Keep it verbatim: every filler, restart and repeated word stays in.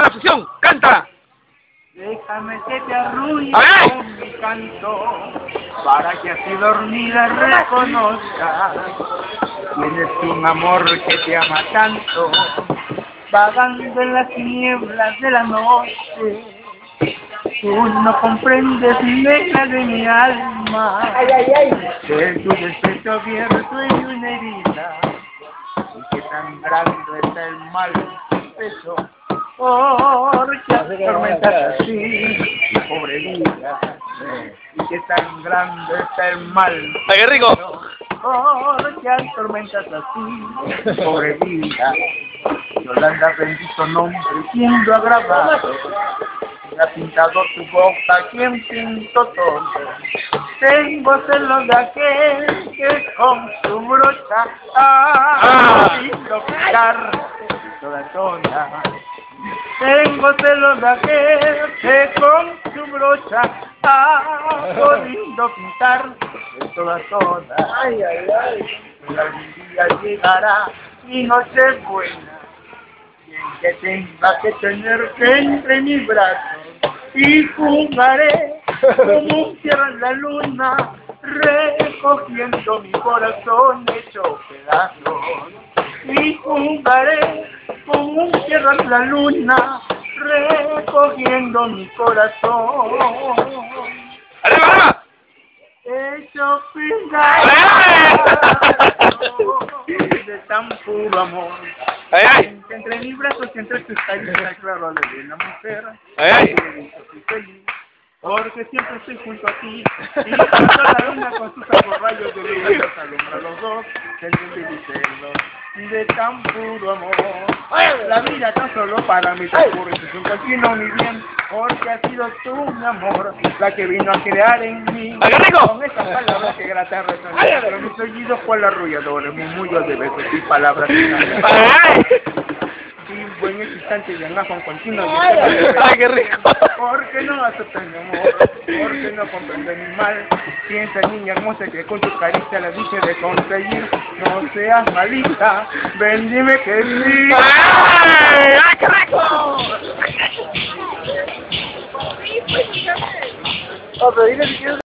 la fusión, canta. Déjame que te arrulle ¡Ay! con mi canto, para que así dormida reconozcas. Tienes un amor que te ama tanto, vagando en las nieblas de la noche. Tú no comprendes, negra de mi alma, Ay, ay, ay. que tu despecho abierto y una herida, y que tan grande está el mal peso, porque atormentas así, pobre vida, y que tan grande está el mal ¡Ay, qué rico! porque atormentas así, pobre vida. Yolanda, bendito nombre, ¿quién lo ha grabado? ¿Quién ha pintado tu boca? ¿Quién pintó todo? Tengo celos de aquel que con su brocha ha podido pintar toda zona. Tengo celos de aquel que con su brocha ha podido pintar toda zona. Ay, ay, ay. Y algún día llegará mi noche buena, que tenga que tenerte entre mis brazos y jugaré como un cierre en la luna, recogiendo mi corazón hecho pedazos. Y jugaré como un cierre en la luna, recogiendo mi corazón ¡Arriba, arriba! hecho pedazos de tan puro amor. ¡Ay, ay! Entre mis brazos y entre tus caricias, claro, le di la mujer. ¡Ay, ay! Estoy feliz, porque siempre estoy junto a ti. Y junto a la luna con sus ojos rayos de luz, nos alumbra los dos, el mundo y celos de tan puro amor. La vida tan solo para mí transcurre sin continuo mi bien, porque ha sido tú, mi amor, la que vino a crear en mí. ¡Ay, qué rico! Con estas palabras que gratan resonan, pero mis oídos fue el arrullador, murmullo de besos y palabras finales. ¡Ay, ay! Y buen instante de enojo continuo. Ay, ay, ¡Ay, qué rico! Porque no aceptas mi amor, porque no comprende mi mal. Piensa, niña hermosa, que con tu caricia la dicha de conseguir. No seas malita, ven, dime que sí. ¡Ay, ay, qué rico! Oh, pero dile si quieres